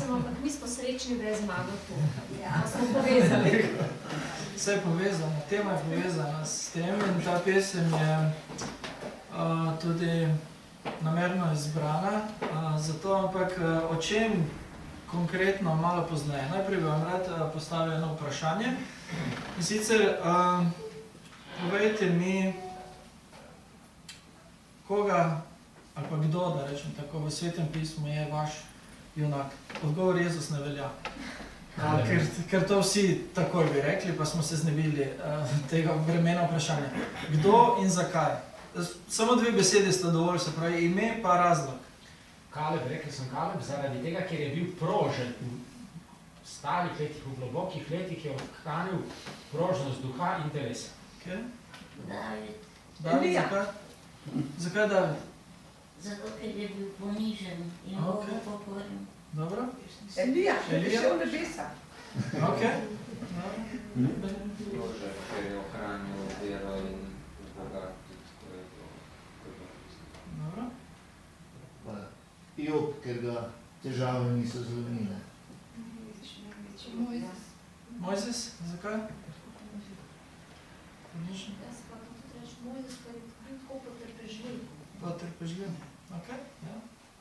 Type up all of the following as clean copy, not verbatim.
pogrešamo, ampak mi smo srečni, da je zmagal tu. Ja, smo povezani. Vse je povezano, tema je povezana s tem in ta pesem je tudi namerno izbrana, zato ampak o čem konkretno malo pozneje. Najprej bi vam rad postavil eno vprašanje in sicer povejte mi, koga ali pa kdo, da rečem tako, v Svetem pismu je vaš junak. Odgovor Jezus ne velja. Ker to vsi takoj bi rekli, pa smo se znebili tega vremena vprašanja. Kdo in zakaj? Samo dve besede sta dovolj, se pravi ime pa razlog. Kaleb, rekel sem Kaleb, zaradi tega, ker je bil prožen v starih letih, v globokih letih je ohranil prožnost duha in telesa. David. David, zakaj? Zakaj David? Zato, ker je bil ponižen in Bogu pokoril. Dobro. Elija, je prišel v nebesa. Ok. Bože, ker je ohranil vero in Boga tudi, ko je to. Dobro. Job, ker ga težave niso zlomile. Mojzes, zakaj? Ponižen. Jaz pa tudi reči, Mojzes pa je tako potrpežljiv. Potrpežljiv, ok, ja.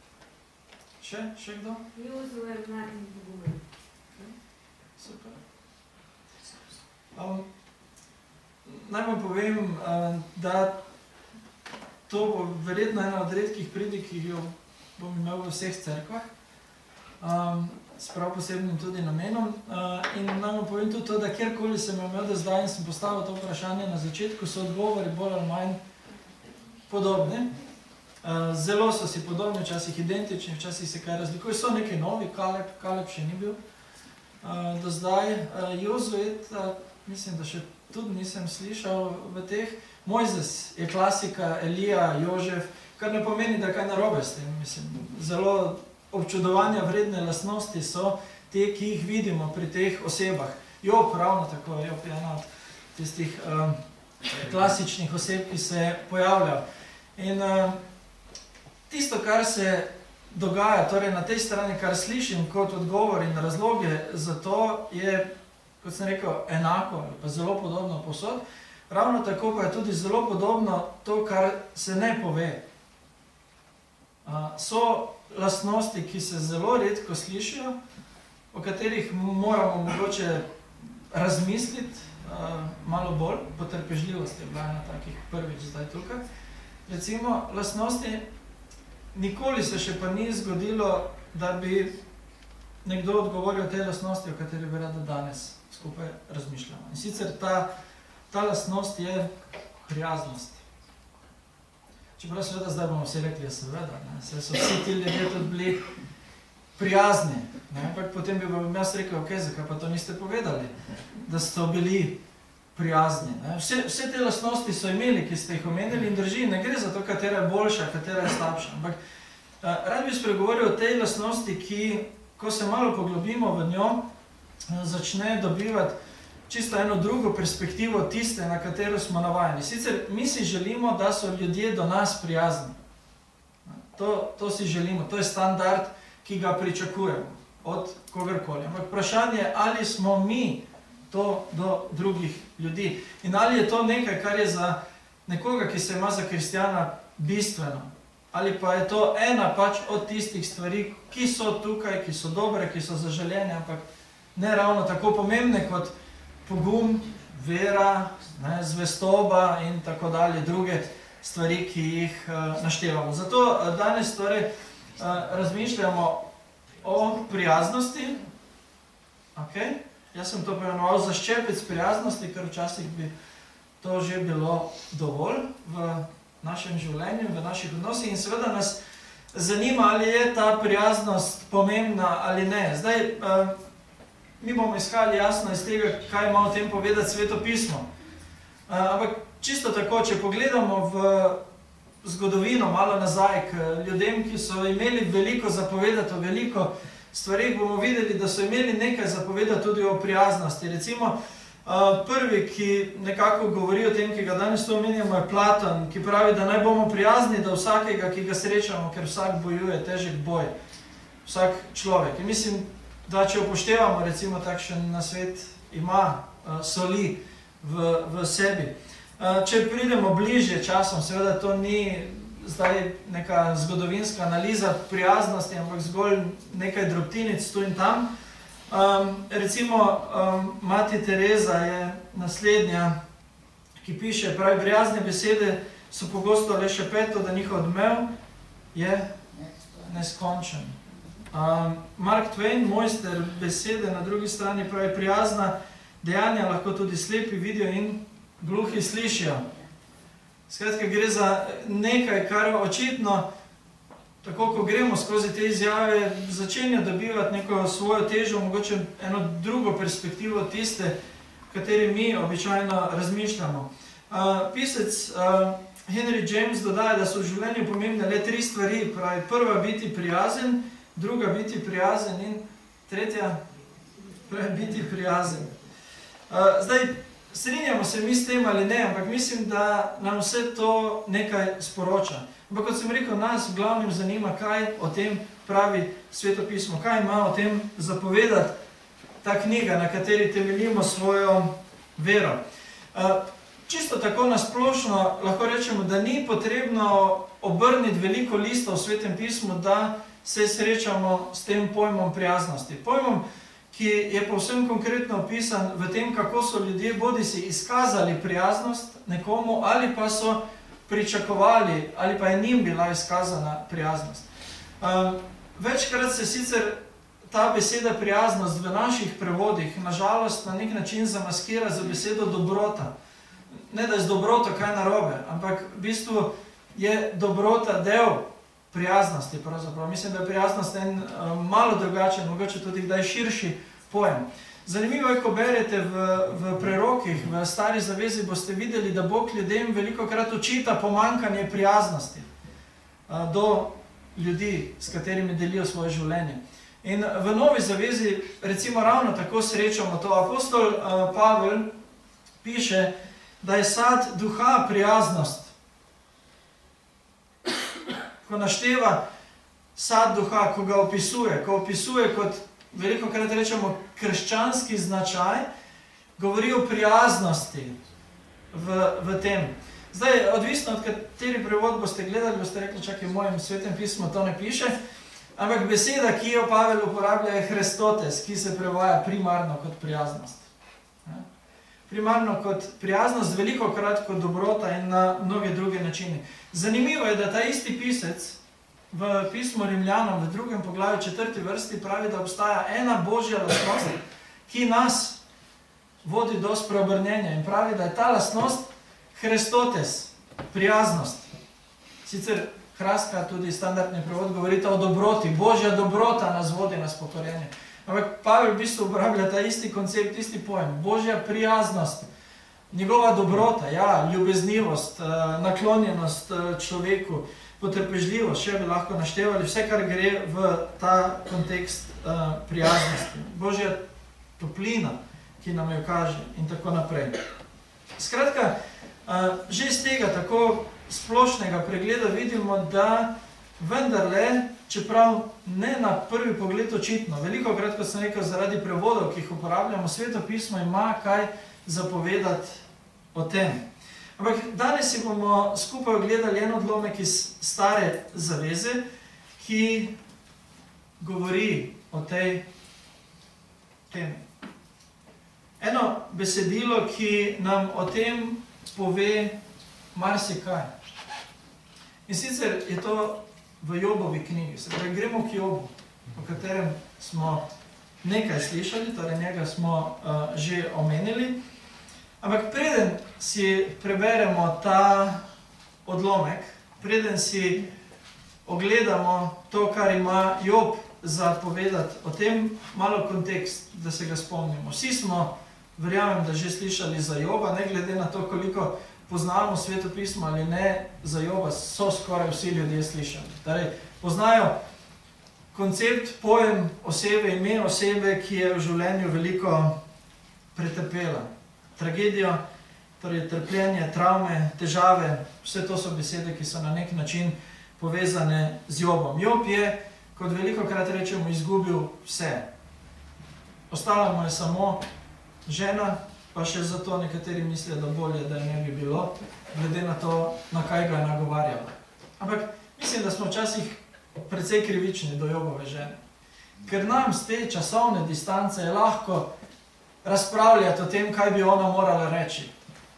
Še kdo? Jozue je mlad in pogumen. Super. Naj vam povem, da to bo verjetno ena od redkih pridig, ki jo bom imel v vseh cerkvah, s prav posebnim tudi namenom. In naj vam povem tudi to, da kjerkoli sem imel do zdaj in sem postavil to vprašanje na začetku, so odgovori bolj ali manj podobni. Zelo so si podobni, včasih identični, včasih se kaj razlikuje. So nekaj novi, Kaleb še ni bil do zdaj. Jozuet, mislim, da še tudi nisem slišal v teh. Mojzes je klasika, Elija, Jožef, kar ne pomeni, da kaj narobe s tem. Mislim, zelo občudovanja vredne lastnosti so te, ki jih vidimo pri teh osebah. Job, ravno tako, Job je ena od tistih klasičnih oseb, ki se pojavlja. In tisto, kar se dogaja, torej na tej strani, kar slišim kot odgovor in razloge za to, je, kot sem rekel, enako ali pa zelo podobno povsod. Ravno tako pa je tudi zelo podobno to, kar se ne pove. So lastnosti, ki se zelo redko slišijo, o katerih moramo mogoče razmisliti malo bolj. Potrpežljivost je bila ena takih prvič zdaj tukaj. Recimo, lastnosti, nikoli se še pa ni zgodilo, da bi nekdo odgovoril o tej lastnosti, o kateri bi rada danes skupaj razmišljamo. In sicer ta lastnost je prijaznost. Čeprav seveda zdaj bomo vsi rekli, seveda, saj so vsi ti ljudje tudi bili prijazni. Ampak potem bi vam jaz rekel, ok, zakaj pa to niste povedali, da ste bili prijazni. Vse te lastnosti so imeli, ki ste jih omenili in drži, ne gre za to, katera je boljša, katera je slabša. Ampak rad bi spregovoril o tej lastnosti, ki, ko se malo poglobimo v njo, začne dobivati čisto eno drugo perspektivo tiste, na katero smo navajeni. Sicer mi si želimo, da so ljudje do nas prijazni. To si želimo, to je standard, ki ga pričakujemo od kogarkoli. Ampak vprašanje je, ali smo mi to do drugih ljudi. In ali je to nekaj, kar je za nekoga, ki se ima za kristjana, bistveno. Ali pa je to ena pač od tistih stvari, ki so tukaj, ki so dobre, ki so zaželene, ampak ne ravno tako pomembne kot pogum, vera, zvestoba in tako dalje, druge stvari, ki jih naštevamo. Zato danes torej razmišljamo o prijaznosti. Jaz sem to pojmenoval za ščepec prijaznosti, ker včasih bi to že bilo dovolj v našem življenju, v naših odnosih in seveda nas zanima, ali je ta prijaznost pomembna ali ne. Zdaj, mi bomo iskali jasno iz tega, kaj ima o tem povedati Sveto pismo. Ampak čisto tako, če pogledamo v zgodovino malo nazaj k ljudem, ki so imeli veliko zapovedati o veliko stvarih, bomo videli, da so imeli nekaj zapovedati tudi o prijaznosti. Recimo, prvi, ki nekako govori o tem, ki ga danes to omenjamo, je Platon, ki pravi, da naj bomo prijazni do vsakega, ki ga srečamo, ker vsak bojuje težek boj. Vsak človek. In mislim, da če upoštevamo recimo takšen nasvet, ima soli v sebi. Če pridemo bližje časom, seveda to ni zdaj neka zgodovinska analiza prijaznosti, ampak zgolj nekaj drobtinic tu in tam. Recimo, mati Tereza je naslednja, ki piše, pravi, prijazne besede so pogosto le šepeto, da njihov odmev je neskončen. Mark Twain, mojster besede, na drugi strani pravi, prijazna dejanja lahko tudi slepi vidijo in gluhi slišijo. Skratka, gre za nekaj, kar očitno, tako ko gremo skozi te izjave, začenja dobivati neko svojo težo, mogoče eno drugo perspektivo tiste, v kateri mi običajno razmišljamo. Pisec Henry James dodaja, da so v življenju pomembne le 3 stvari, pravi, prva biti prijazen, druga biti prijazen in tretja pravi, biti prijazen. Zdaj, strinjamo se mi s tem ali ne, ampak mislim, da nam vse to nekaj sporoča. Ampak kot sem rekel, nas v glavnem zanima, kaj o tem pravi Sveto pismo, kaj ima o tem zapovedati ta knjiga, na kateri temeljimo svojo vero. Čisto tako nasplošno lahko rečemo, da ni potrebno obrniti veliko listov v Svetem pismu, da se srečamo s tem pojmom prijaznosti. Pojmom, ki je povsem konkretno opisan v tem, kako so ljudje bodisi izkazali prijaznost nekomu, ali pa so pričakovali, ali pa je njim bila izkazana prijaznost. Večkrat se sicer ta beseda prijaznost v naših prevodih, nažalost, na nek način zamaskira za besedo dobrota. Ne, da je z dobroto kaj narobe, ampak v bistvu je dobrota del prijaznosti, pravzaprav. Mislim, da je prijaznost en malo drugačen, mogoče tudi kdaj širši pojem. Zanimivo je, ko berete v prerokih, v Stari zavezi, boste videli, da Bog ljudem velikokrat očita pomanjkanje prijaznosti do ljudi, s katerimi delijo svoje življenje. In v Novi zavezi, recimo, ravno tako srečamo to. Apostol Pavel piše, da je sad duha prijaznost. Ko našteva sad duha, ko ga opisuje, ko opisuje kot, velikokrat rečemo, krščanski značaj, govori o prijaznosti v tem. Zdaj, odvisno od kateri prevod boste gledali, boste rekli, čakaj, v mojem Svetem pismu to ne piše, ampak beseda, ki jo Pavel uporablja, je Christotes, ki se prevaja primarno kot prijaznost. Primarno kot prijaznost, velikokrat kot dobrota in na mnoge druge načine. Zanimivo je, da ta isti pisec v pismu Rimljanom v 2. poglavju 4. vrsti pravi, da obstaja ena božja lastnost, ki nas vodi do spreobrnjenja in pravi, da je ta lastnost Christotes, prijaznost. Sicer kraska, tudi standardni prevod, govorita o dobroti. Božja dobrota nas vodi na pokorjenje. Ampak Pavel v bistvu uporablja ta isti koncept, isti pojem. Božja prijaznost, njegova dobrota, ja, ljubeznivost, naklonjenost človeku, potrpežljivost, še bi lahko naštevali, vse, kar gre v ta kontekst prijaznosti. Božja toplina, ki nam jo kaže in tako naprej. Skratka, že iz tega tako splošnega pregleda vidimo, da vendarle, čeprav ne na prvi pogled očitno, velikokrat, kot sem rekel, zaradi prevodov, ki jih uporabljamo, Sveto pismo ima kaj zapovedati o tem. Ampak danes si bomo skupaj ogledali en odlomek iz Stare zaveze, ki govori o tej temi. Eno besedilo, ki nam o tem pove marsikaj. In sicer je to v Jobovi knjigi. Se pravi, gremo k Jobu, o katerem smo nekaj slišali, torej njega smo že omenili. Ampak preden si preberemo ta odlomek, preden si ogledamo to, kar ima Job za povedati o tem, malo kontekst, da se ga spomnimo. Vsi smo, verjamem, da že slišali za Joba, ne glede na to, koliko poznamo Sveto pismo ali ne, za Joba so skoraj vsi ljudje slišali. Torej, poznajo koncept, pojem osebe, ime osebe, ki je v življenju veliko pretrpela. Tragedijo, torej trpljenje, travme, težave, vse to so besede, ki so na nek način povezane z Jobom. Job je, kot velikokrat rečemo, izgubil vse. ostala mu je samo žena, pa še zato nekateri mislijo, da bolje, da je ne bi bilo, glede na to, na kaj ga je nagovarjala. Ampak mislim, da smo včasih precej krivični do Jobove žene. Ker nam z te časovne distance je lahko razpravljati o tem, kaj bi ona morala reči.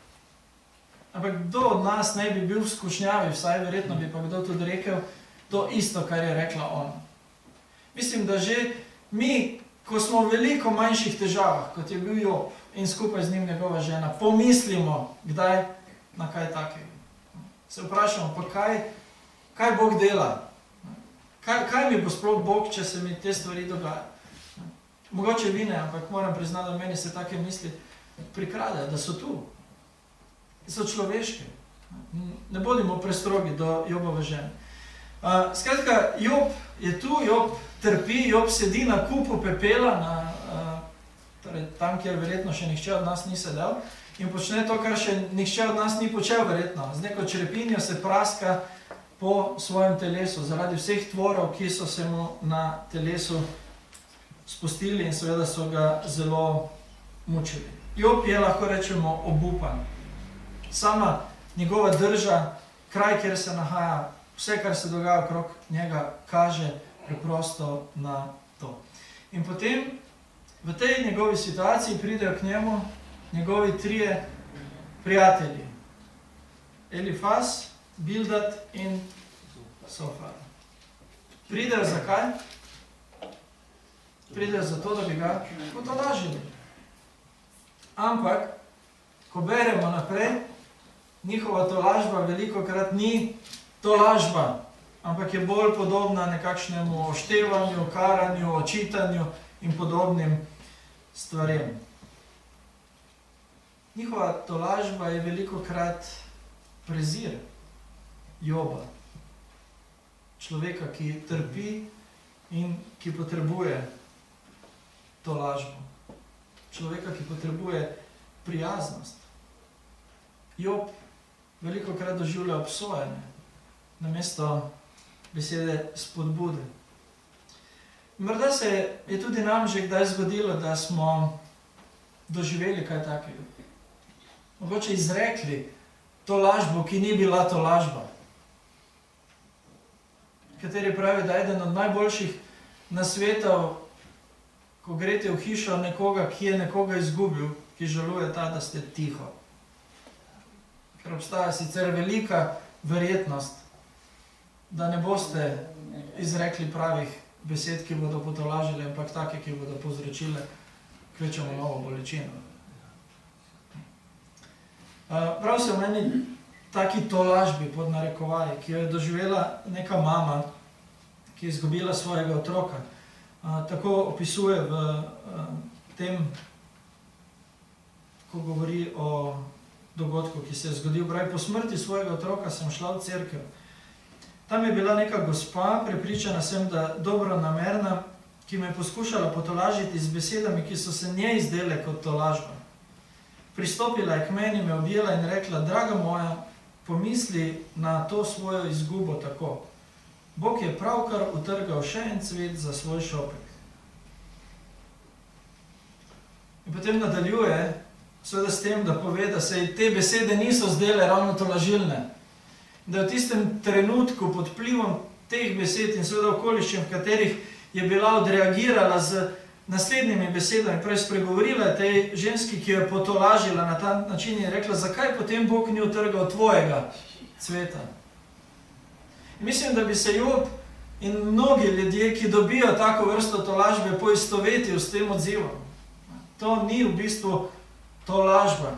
Ampak kdo od nas ne bi bil v skušnjavi, vsaj verjetno bi pa kdo tudi rekel to isto, kar je rekla ona. Mislim, da že mi, ko smo v veliko manjših težavah, kot je bil Job in skupaj z njim njegova žena, pomislimo, kdaj na kaj takega. Se vprašamo, pa kaj Bog dela? Kaj mi bo sploh Bog, če se mi te stvari dogajajo? Mogoče vi ne, ampak moram priznati, da meni se take misli prikradejo, da so tu. Da so človeške. Ne bodimo prestrogi do Jobove žene. Skratka, Job je tu, Job trpi, Job sedi na kupu pepela, torej tam, kjer verjetno še nihče od nas ni sedel, in počne to, kar še nihče od nas ni počel verjetno. Z neko črepinjo se praska po svojem telesu, zaradi vseh tvorov, ki so se mu na telesu spustili in seveda so ga zelo mučili. Job je, lahko rečemo, obupan. Sama njegova drža, kraj, kjer se nahaja, vse, kar se dogaja okrog njega, kaže preprosto na to. In potem v tej njegovi situaciji pridejo k njemu njegovi trije prijatelji. Elifaz, Bildad in Sofar. Pridejo zakaj? Pridejo zato, da bi ga potolažili. Ampak, ko beremo naprej, njihova tolažba velikokrat ni tolažba, ampak je bolj podobna nekakšnemu oštevanju, karanju, očitanju in podobnim stvarem. Njihova tolažba je velikokrat prezir Joba, človeka, ki trpi in ki potrebuje tolažbo, človeka, ki potrebuje prijaznost. Job velikokrat doživlja obsojanje, namesto besede spodbude. Morda se je tudi nam že kdaj zgodilo, da smo doživeli kaj takega. Mogoče izrekli tolažbo, ki ni bila tolažba. Kateri pravi, da je eden od najboljših nasvetov, ko greste v hišo nekoga, ki je nekoga izgubil, ki žaluje ta, da ste tiho. Ker obstaja sicer velika verjetnost, da ne boste izrekli pravih besed, ki bodo potolažili, ampak take, ki bodo povzročile kvečemo novo bolečino. Prav se v meni taki tolažbi pod narekovaji, ki jo je doživela neka mama, ki je izgubila svojega otroka. Tako opisuje v tem, ko govori o dogodku, ki se je zgodil. Pravi, po smrti svojega otroka sem šla v cerkev. Tam je bila neka gospa, prepričana sem, da dobronamerna, ki me je poskušala potolažiti z besedami, ki so se njej zdele kot tolažba. Pristopila je k meni, me objela in rekla, draga moja, pomisli na to svojo izgubo tako. Bog je pravkar utrgal še en cvet za svoj šopek. In potem nadaljuje, seveda s tem, da pove, da se te besede niso zdele ravno tolažilne. Da je v tistem trenutku pod vplivom teh besed in seveda okoliščin, v katerih je bila odreagirala z naslednjimi besedami, prej spregovorila tej ženski, ki jo je potolažila na ta način in rekla, zakaj potem Bog ni utrgal tvojega cveta. In mislim, da bi se Job in mnogi ljudje, ki dobijo tako vrsto tolažbe, poistovetil s tem odzivom. To ni v bistvu tolažba.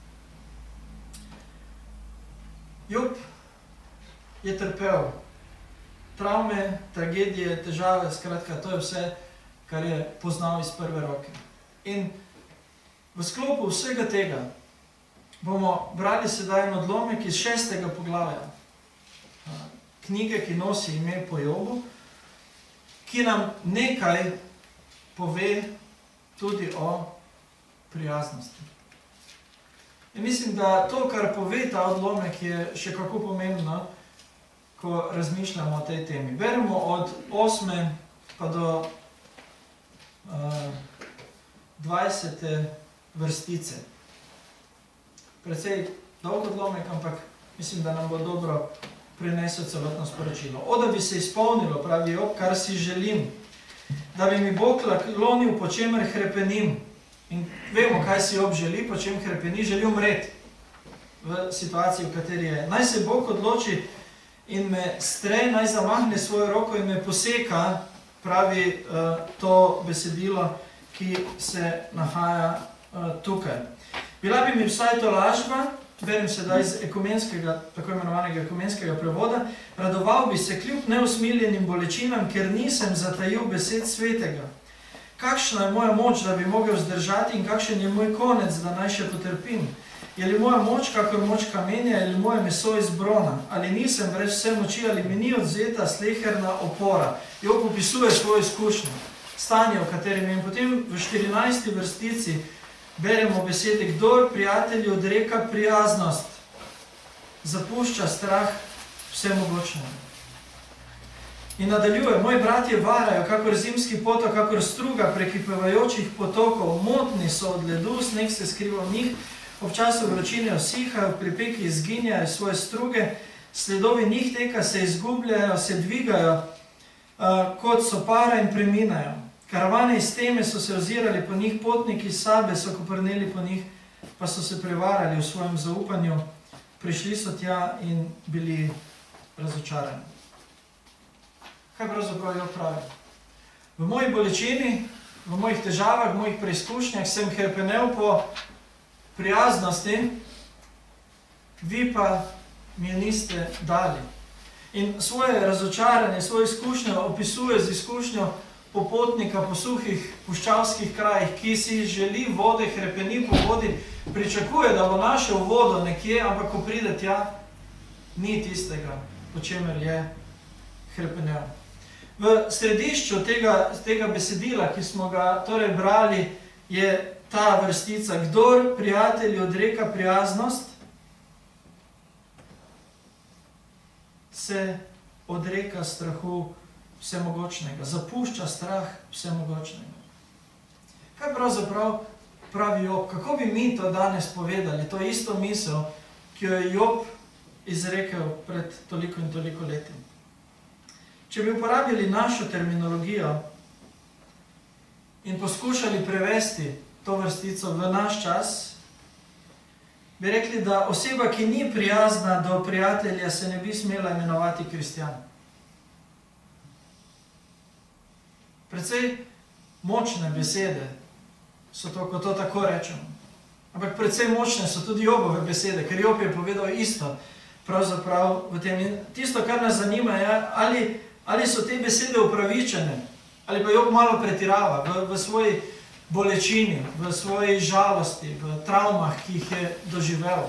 Job je trpel travme, tragedije, težave, skratka, to je vse, kar je poznal iz prve roke. In v sklopu vsega tega bomo brali sedaj en odlomek iz 6. poglavja knjige, ki nosi ime po Jobu, ki nam nekaj pove tudi o prijaznosti. In mislim, da to, kar pove ta odlomek, je še kako pomembno, ko razmišljamo o tej temi. Beremo od 8. pa do 20. vrstice. Precej dolg odlomek, ampak mislim, da nam bo dobro prinesel celotno sporočilo. O, da bi se izpolnilo, pravi Job, kar si želim, da bi mi Bog klonil, po čemer hrepenim. In vemo, kaj si Job želi, po čem hrepeni, želi umreti v situaciji, v kateri je. Naj se Bog odloči in me strej, naj zamahne svojo roko in me poseka, pravi to besedilo, ki se nahaja tukaj. Bila bi mi vsaj to lažba, berem sedaj iz ekumenskega, tako imenovanega ekumenskega prevoda, radoval bi se kljub neusmiljenim bolečinam, ker nisem zatajil besed svetega. Kakšna je moja moč, da bi mogel zdržati in kakšen je moj konec, da naj še potrpim? Je li moja moč, kakor moč kamenja, ali moje meso iz brona? Ali nisem brez vse moči, ali mi ni odzeta sleherna opora? Job opisuje svojo izkušnjo, stanje, v katerem je. In potem v 14. vrstici beremo besede, kdor prijatelju odreka prijaznost, zapušča strah vsemogočnega. In nadaljuje, moji bratje varajo, kakor zimski potok, kakor struga prekipevajočih potokov, motni so od ledu, sneg se skriva v njih, ob času vročine osihajo, pripeki izginjajo svoje struge, sledovi njih teka se izgubljajo, se dvigajo, kot so para in preminajo. Karavane iz teme so se ozirali po njih, potniki iz Sabe so koprneli po njih, pa so se prevarali v svojem zaupanju, prišli so tja in bili razočarani. Kaj pravzaprav Job pravi? V moji bolečini, v mojih težavah, v mojih preizkušnjah sem hrepenel po prijaznosti, vi pa mi je niste dali. In svoje razočaranje, svojo izkušnjo opisuje z izkušnjo popotnika po suhih puščavskih krajih, ki si želi vode, hrepeni po vodi, pričakuje, da bo našel vodo nekje, ampak ko pride tja, ni tistega, po čemer je hrepenel. V središču tega besedila, ki smo ga torej brali, je ta vrstica, kdor prijatelju odreka prijaznost, se odreka strahu vsemogočnega, zapušča strah vsemogočnega. Kaj pravzaprav pravi Job? Kako bi mi to danes povedali, to isto misel, ki jo je Job izrekel pred toliko in toliko leti? Če bi uporabili našo terminologijo in poskušali prevesti to vrstico v naš čas, bi rekli, da oseba, ki ni prijazna do prijatelja, se ne bi smela imenovati kristjan. Precej močne besede so to, ko to tako rečemo. Ampak precej močne so tudi Jobove besede, ker Job je povedal isto pravzaprav v tem. In tisto, kar nas zanima, je, ali so te besede upravičene, ali pa Job malo pretirava v svoji bolečini, v svoji žalosti, v travmah, ki jih je doživel.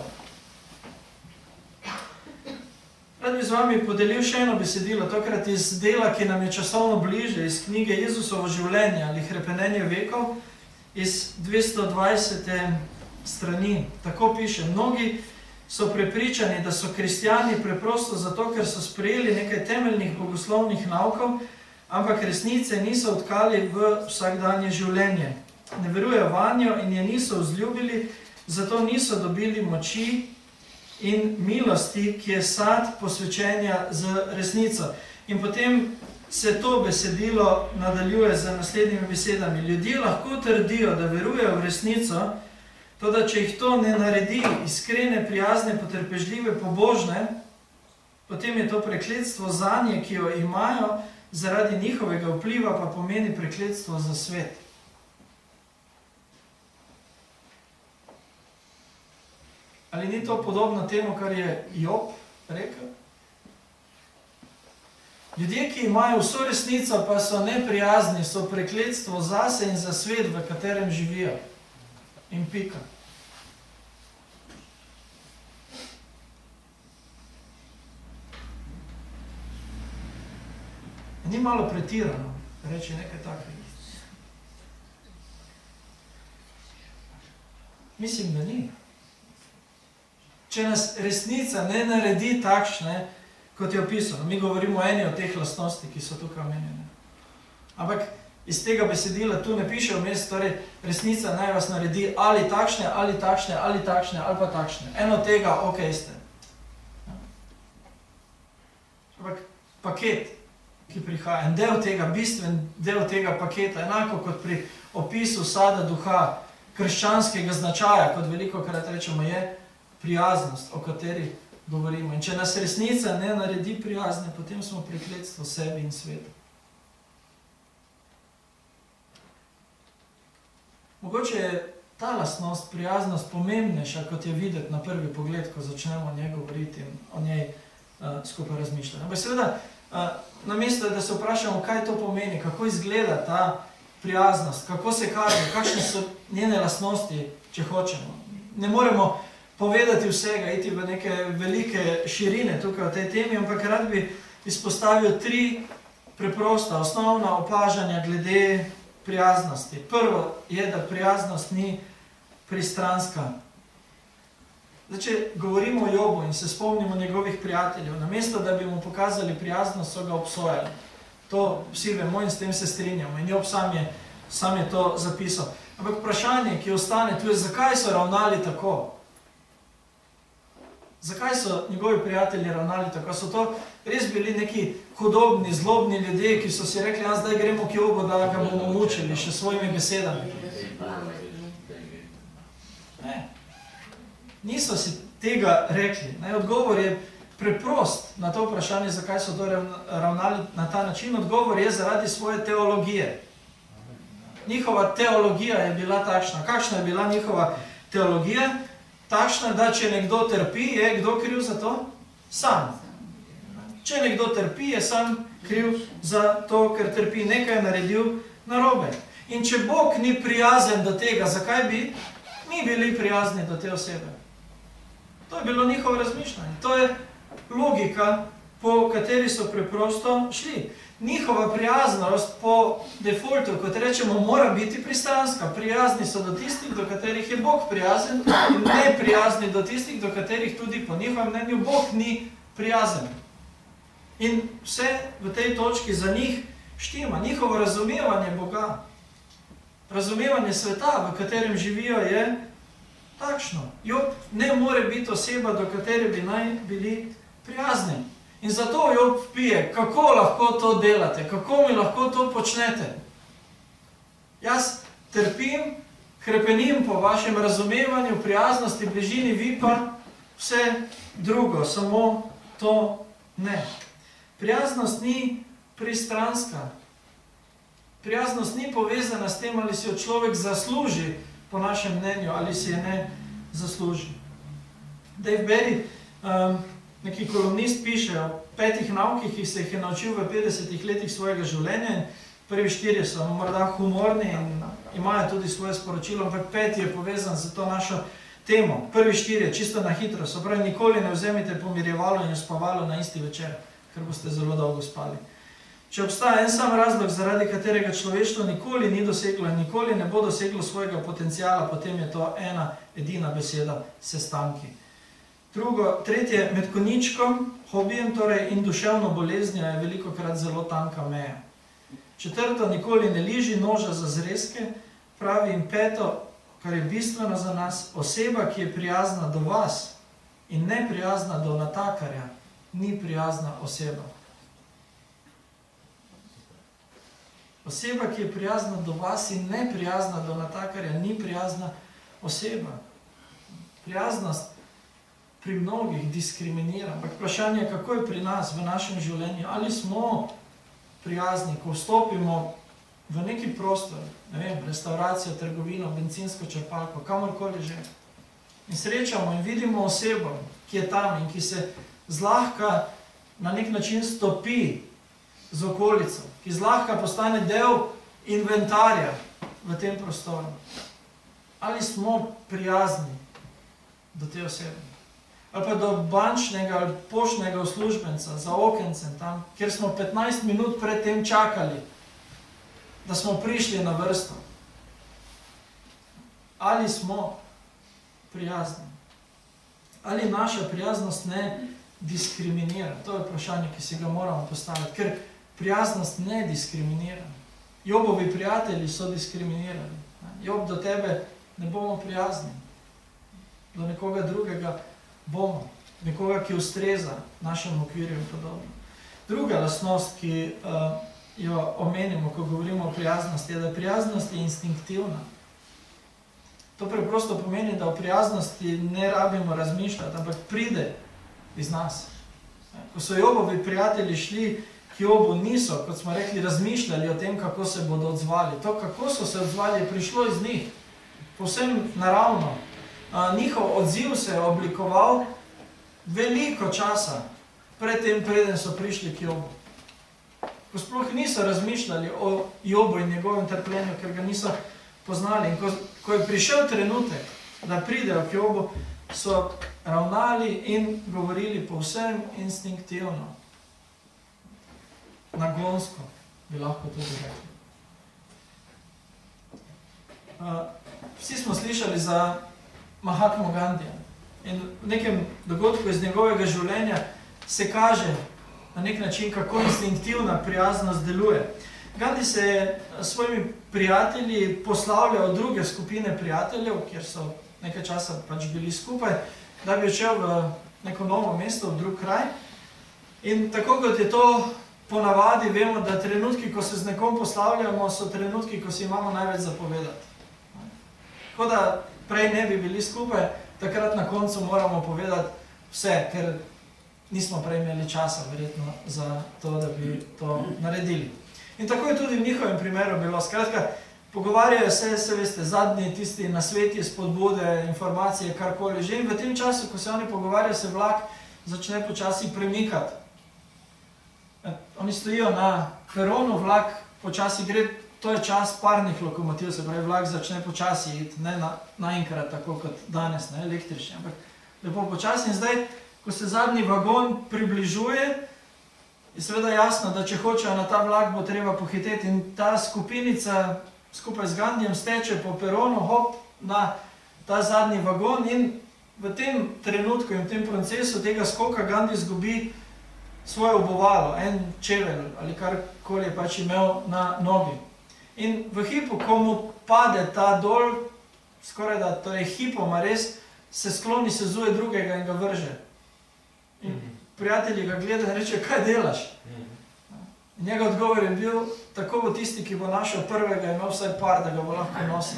Rad bi z vami podelil še eno besedilo, tokrat iz dela, ki nam je časovno bliže, iz knjige Jezusovo življenje ali hrepenenje vekov, iz 220. strani. Tako piše, mnogi so prepričani, da so kristjani preprosto zato, ker so sprejeli nekaj temeljnih bogoslovnih naukov, ampak resnice niso odkali v vsakdanje življenje. Ne verujejo vanjo in je niso vzljubili, zato niso dobili moči in milosti, ki je sad posvečenja z resnico. In potem se to besedilo nadaljuje z naslednjimi besedami. Ljudje lahko trdijo, da verujejo v resnico, toda če jih to ne naredi iskrene, prijazne, potrpežljive, pobožne, potem je to prekletstvo zanje, ki jo imajo, zaradi njihovega vpliva pa pomeni prekletstvo za svet. Ali ni to podobno temu, kar je Job rekel? Ljudje, ki imajo vso resnico, pa so neprijazni, so prekletstvo zase in za svet, v katerem živijo. In pika. Ni malo pretirano reči nekaj takega? Mislim, da ni. Če nas resnica ne naredi takšne, kot je opisano, mi govorimo o eni od teh lastnosti, ki so tukaj omenjene. Ampak iz tega besedila tu ne piše vmes, torej resnica naj vas naredi ali takšne, ali takšne, ali takšne, ali pa takšne. Eno tega, ok ste. Ampak paket, ki prihaja, en del tega, bistven del tega paketa, enako kot pri opisu sada duha, krščanskega značaja, kot veliko krat rečemo, je prijaznost, o kateri govorimo. In če nas resnica ne naredi prijazne, potem smo prekletstvo sebi in svetu. Mogoče je ta lastnost, prijaznost pomembnejša, kot je videti na prvi pogled, ko začnemo o njej govoriti in o njej skupaj razmišljati. Ampak seveda, namesto, da se vprašamo, kaj to pomeni, kako izgleda ta prijaznost, kako se kaže, kakšne so njene lastnosti, če hočemo. Ne moremo povedati vsega, iti v neke velike širine tukaj v tej temi, ampak rad bi izpostavil 3 preprosta, osnovna opažanja glede prijaznosti. Prvo je, da prijaznost ni pristranska. Zdaj, če govorimo o Jobu in se spomnimo njegovih prijateljev, namesto da bi mu pokazali prijaznost, so ga obsojali. To vsi vemo in s tem se strinjamo. In Job sam je to zapisal. Ampak vprašanje, ki ostane tu je, zakaj so ravnali tako? Zakaj so njegovi prijatelji ravnali tako? So to res bili neki hudobni, zlobni ljudje, ki so si rekli, zdaj gremo k Jobu, da ga bomo mučili še svojimi besedami. Ne. Niso si tega rekli. Odgovor je preprost na to vprašanje, zakaj so to ravnali na ta način. Odgovor je zaradi svoje teologije. Njihova teologija je bila takšna. Kakšna je bila njihova teologija? Takšna, da če nekdo trpi, je kdo kriv za to? Sam. Če nekdo trpi, je sam kriv za to, ker trpi, nekaj naredil narobe. In če Bog ni prijazen do tega, zakaj bi mi bili prijazni do te osebe? To je bilo njihovo razmišljanje. To je logika, po kateri so preprosto šli. Njihova prijaznost po defaultu, kot rečemo, mora biti pristranska. Prijazni so do tistih, do katerih je Bog prijazen, in neprijazni do tistih, do katerih tudi po njihovem mnenju Bog ni prijazen. In vse v tej točki za njih štima. Njihovo razumevanje Boga, razumevanje sveta, v katerem živijo, je takšno. Job ne more biti oseba, do katere bi naj bili prijazni. In zato Job vpije, kako lahko to delate, kako mi lahko to počnete. Jaz trpim, hrepenim po vašem razumevanju, prijaznosti, bližini, vi pa vse drugo, samo to ne. Prijaznost ni pristranska. Prijaznost ni povezana s tem, ali si jo človek zasluži, po našem mnenju, ali si je ne zasluži. Dave Berry, neki kolumnist, piše o 5 naukih, ki se jih je naučil v 50 letih svojega življenja. Prvi 4 so morda humorni in imajo tudi svoje sporočilo, ampak 5 je povezan z to našo temo. Prvi 4, čisto na hitro, so pravi, nikoli ne vzemite pomirjevalo in spavalo na isti večer, ker boste zelo dolgo spali. Če obstaja en sam razlog, zaradi katerega človeštvo nikoli ni doseglo in nikoli ne bo doseglo svojega potencijala, potem je to ena edina beseda, sestanki. Tretje, med konjičkom, hobijem torej in duševno boleznjo je velikokrat zelo tanka meja. 4, nikoli ne liži noža za zrezke, pravi. In 5, kar je bistveno za nas, oseba, ki je prijazna do vas in ne prijazna do natakarja, ni prijazna oseba. Oseba, ki je prijazna do vas in ne prijazna do natakarja, ni prijazna oseba. Prijaznost pri mnogih diskriminira. Ampak vprašanje je, kako je pri nas, v našem življenju. Ali smo prijazni, ko vstopimo v neki prostor, ne vem, restauracijo, trgovino, bencinsko črpalko, kamorkoli že. In srečamo in vidimo osebo, ki je tam in ki se zlahka na nek način stopi z okolico, ki zlahka postane del inventarja v tem prostoru. Ali smo prijazni do te osebe? Ali pa do bančnega ali poštnega uslužbenca za okencem tam, kjer smo 15 minut pred tem čakali, da smo prišli na vrsto. Ali smo prijazni? Ali naša prijaznost ne diskriminira? To je vprašanje, ki si ga moramo postaviti, ker prijaznost ne diskriminira. Jobovi prijatelji so diskriminirani. Job, do tebe ne bomo prijazni. Do nekoga drugega bomo. Nekoga, ki ustreza našemu okvirju in podobno. Druga lastnost, ki jo omenimo, ko govorimo o prijaznosti, je, da prijaznost je instinktivna. To preprosto pomeni, da o prijaznosti ne rabimo razmišljati, ampak pride iz nas. Ko so Jobovi prijatelji šli k Jobu, niso, kot smo rekli, razmišljali o tem, kako se bodo odzvali. To, kako so se odzvali, je prišlo iz njih. Povsem naravno. Njihov odziv se je oblikoval veliko časa predtem, preden so prišli k Jobu. Ko sploh niso razmišljali o Jobu in njegovem trpljenju, ker ga niso poznali. In ko je prišel trenutek, da pridejo k Jobu, so ravnali in govorili povsem instinktivno. Nagonsko, bi lahko tudi rekli. Vsi smo slišali za Mahatmo Gandija. In v nekem dogodku iz njegovega življenja se kaže na nek način, kako instinktivna prijaznost deluje. Gandhi se je s svojimi prijatelji poslavljal v druge skupine prijateljev, kjer so nekaj časa pač bili skupaj, da bi odšel v neko novo mesto, v drug kraj. In tako kot je to ponavadi, vemo, da trenutki, ko se z nekom poslavljamo, so trenutki, ko si imamo največ zapovedati. Tako da prej ne bi bili skupaj, takrat na koncu moramo povedati vse, ker nismo prej imeli časa, verjetno, za to, da bi to naredili. In tako je tudi v njihovem primeru bilo. Skratka, pogovarjajo se veste, zadnji tisti nasveti, spodbude, informacije, karkoli že. In v tem času, ko se oni pogovarjajo, se vlak začne počasi premikati. Oni stojijo na peronu, vlak počasi gre, to je čas parnih lokomotiv, se pravi, vlak začne počasi iti, ne naenkrat, tako kot danes, ne električni, ampak lepo počasi. In zdaj, ko se zadnji vagon približuje, je seveda jasno, da če hočejo na ta vlak, bo treba pohiteti. In ta skupinica skupaj z Gandijem steče po peronu, hop, na ta zadnji vagon in v tem trenutku in v tem procesu tega skoka Gandhi izgubi svoje obuvalo, en čevelj ali karkoli je pač imel na nogi. In v hipu, ko mu pade ta dol, skoraj da, to je hipoma res, se skloni, se zuje drugega in ga vrže. In prijatelji ga gledajo in reče, kaj delaš? In njegov odgovor je bil, tako bo tisti, ki bo našel prvega, imel vsaj par, da ga bo lahko nosil.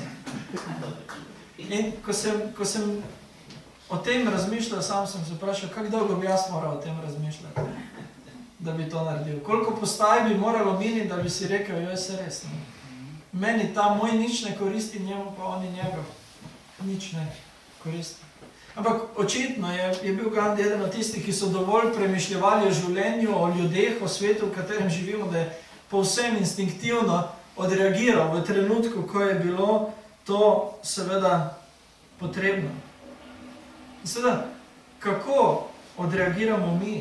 In ko sem o tem razmišljal, sam sem se vprašal, kako dolgo bi jaz moral o tem razmišljati, da bi to naredil. Koliko postaj bi moralo miniti, da bi si rekel, jo je se res. Meni ta moj nič ne koristi, njemu pa oni njegov nič ne koristi. Ampak očitno je bil Gandhi eden od tistih, ki so dovolj premišljevali o življenju, o ljudeh, o svetu, v katerem živimo, da je povsem instinktivno odreagiral v trenutku, ko je bilo to seveda potrebno. In seveda, kako odreagiramo mi,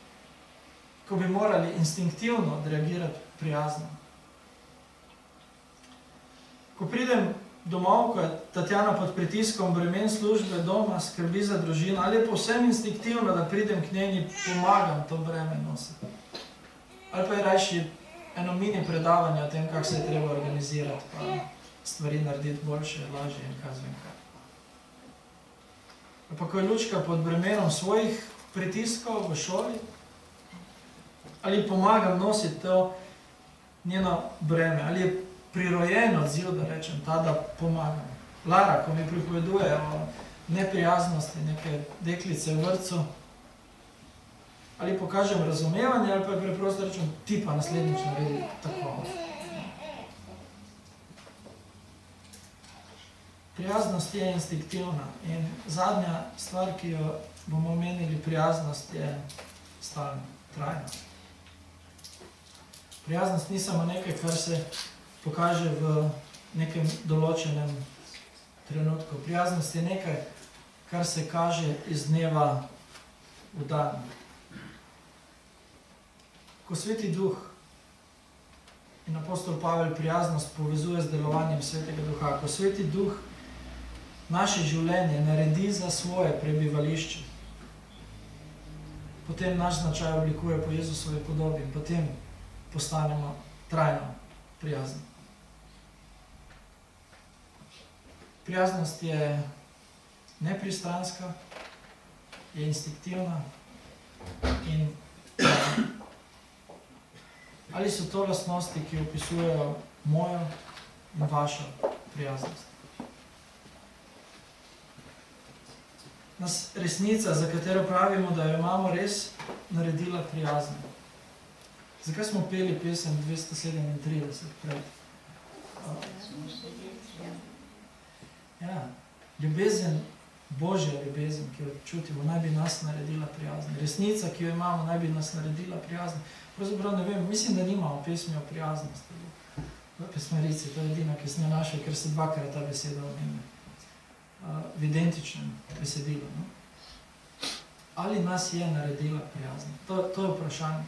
ko bi morali instinktivno odreagirati prijazno? Ko pridem domov, ko je Tatjana pod pritiskom bremen službe doma, skrbi za družino, ali je povsem instinktivno, da pridem k njej in pomagam to breme nositi? Ali pa je rajši eno mini predavanje o tem, kako se je treba organizirati, pa stvari narediti boljše, lažje in kaj zvem kaj. Ali pa ko je Lučka pod bremenom svojih pritiskov v šoli, ali pomagam nositi to njeno breme, ali je prirojen odziv, da rečem, ta, da pomagam. Lara, ko mi pripoveduje o neprijaznosti neke deklice v vrtcu, ali pokažem razumevanje, ali pa preprosto rečem, ti pa naslednjič naredi tako. Prijaznost je instinktivna in zadnja stvar, ki jo bomo omenili, prijaznost je stalna, trajna. Prijaznost ni samo nekaj, kar se pokaže v nekem določenem trenutku. Prijaznost je nekaj, kar se kaže iz dneva v dan. Ko Sveti Duh in apostol Pavel prijaznost povezuje z delovanjem Svetega Duha, ko Sveti Duh naše življenje naredi za svoje prebivališče, potem naš značaj oblikuje po Jezusovi podobi in potem postanemo trajno prijazen. Prijaznost je nepristranska, je instinktivna in ali so to lastnosti, ki opisujejo mojo in vašo prijaznost. Nas resnica, za katero pravimo, da jo imamo, res naredila prijazno. Zakaj smo peli pesem 237 pred? Ja, ljubezen, Božja ljubezen, ki jo čutimo, naj bi nas naredila prijazno. Resnica, ki jo imamo, naj bi nas naredila prijazno. Pravzaprav ne vem, mislim, da nimamo pesmi o prijaznosti. V pesmarici, to je edina, ki sem jo našel, ker se dvakrat ta beseda omenja. V identičnem besedilu. No? Ali nas je naredila prijazno? To je vprašanje.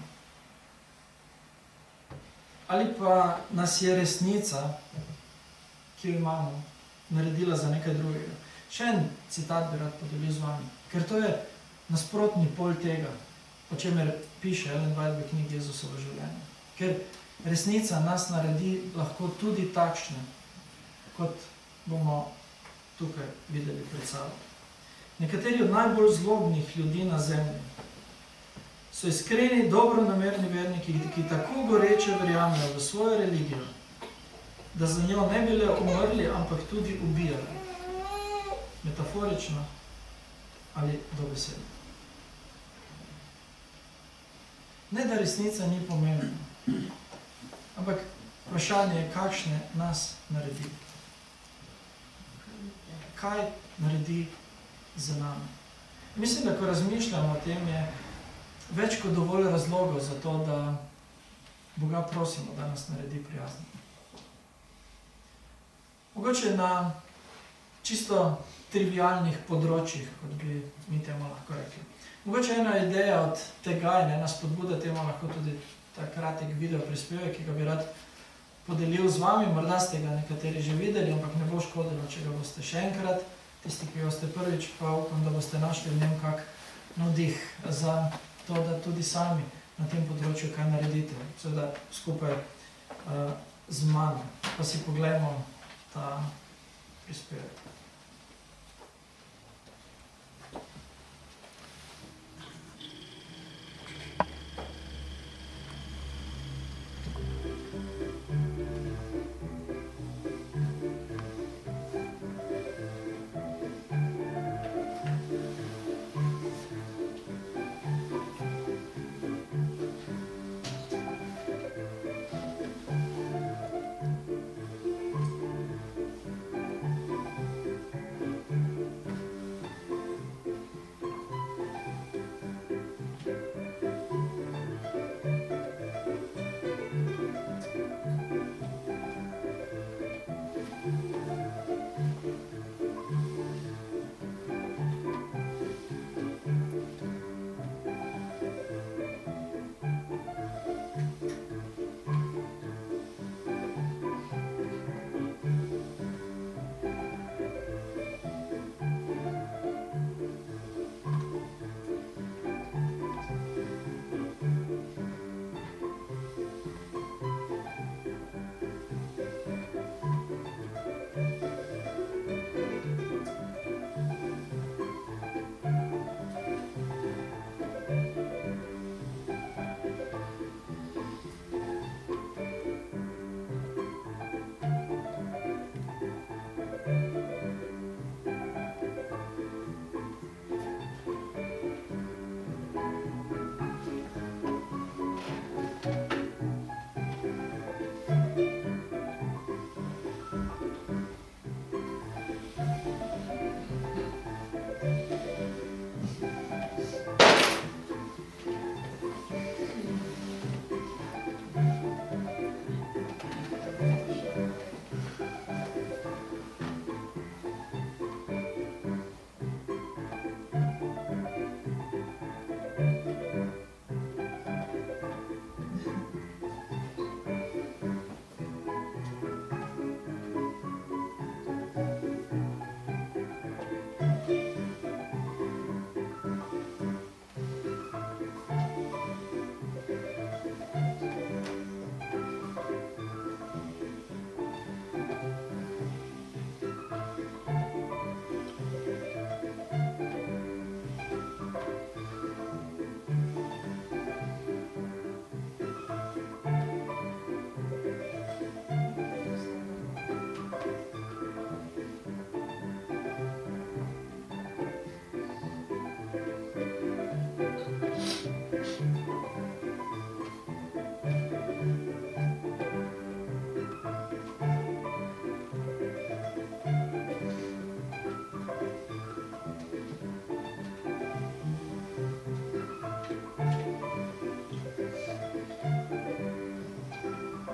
Ali pa nas je resnica, ki jo imamo, naredila za nekaj drugega. Še en citat bi rad podelil z vami, ker to je nasprotni pol tega, o čemer piše Ellen White v knjigi Jezusovo življenje. Ker resnica nas naredi lahko tudi takšne, kot bomo tukaj videli pred sabo. Nekateri od najbolj zlobnih ljudi na zemlji so iskreni, dobronamerni verniki, ki tako goreče verjamejo v svojo religijo, da za njo ne bi le umrli, ampak tudi ubijali. Metaforično ali dobesedno. Ne, da resnica ni pomembna, ampak vprašanje je, kakšne nas naredi. Kaj naredi za nami? Mislim, da ko razmišljamo o tem, je več kot dovolj razlogov za to, da Boga prosimo, da nas naredi prijazno. Mogoče na čisto trivialnih področjih, kot bi mi temu lahko rekli. Mogoče ena ideja od tega in ena spodbuda temu lahko tudi ta kratek video prispevek, ki ga bi rad podelil z vami. Morda ste ga nekateri že videli, ampak ne bo škodilo, če ga boste še enkrat. Tisti, ki ga ste prvič, pa upam, da boste našli v njem kak navdih za to, da tudi sami na tem področju kaj naredite. Seveda skupaj z mano. Pa si poglejmo ta prispevek.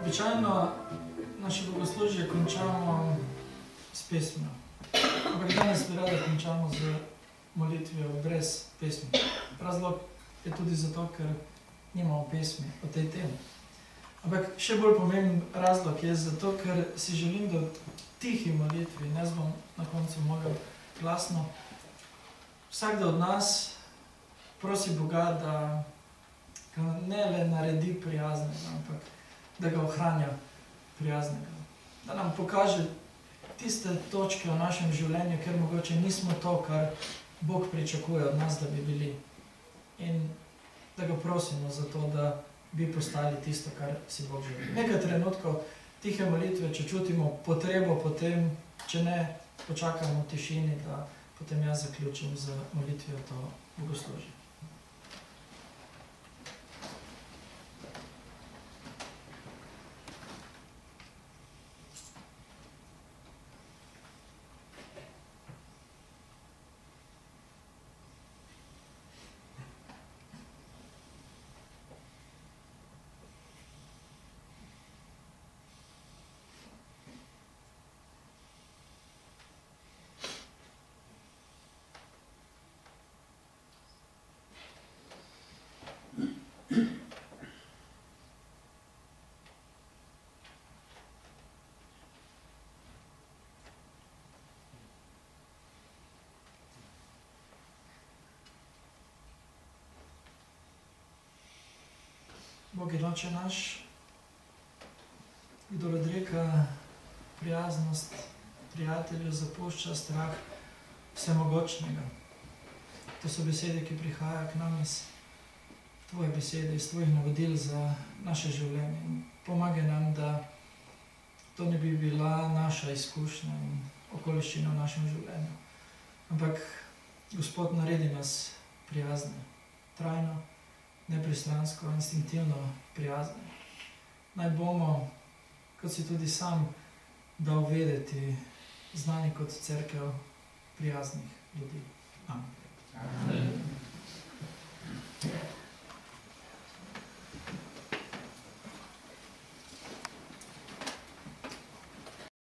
Običajno naše bogoslužje končamo s pesmijo. Ampak danes bi rada končamo z molitvijo brez pesmi. Razlog je tudi zato, ker nimamo pesmi o tej temi. Ampak še bolj pomemben razlog je zato, ker si želim, da v tihi molitvi, in jaz bom na koncu mogel glasno, vsakdo od nas prosi Boga, da ga ne le naredi prijaznega, ampak da ga ohranja prijaznega. Da nam pokaže tiste točke v našem življenju, ker mogoče nismo to, kar Bog pričakuje od nas, da bi bili. In da ga prosimo za to, da bi postali tisto, kar si Bog želi. Nekaj trenutkov tihe molitve, če čutimo potrebo potem, če ne, počakamo v tišini, da potem jaz zaključim z molitvijo to bogoslužje. Bog je Oče naš, kdor odreka prijaznost prijatelju, zapušča strah vsemogočnega. To so besede, ki prihajajo k nam iz tvoje besede, iz tvojih navodil za naše življenje. In pomagaj nam, da to ne bi bila naša izkušnja in okoliščina v našem življenju. Ampak, Gospod, naredi nas prijazne, trajno, nepristransko, instinktivno prijazne. Naj bomo, kot si tudi sam dal vedeti, znani kot cerkev prijaznih ljudi. Amen.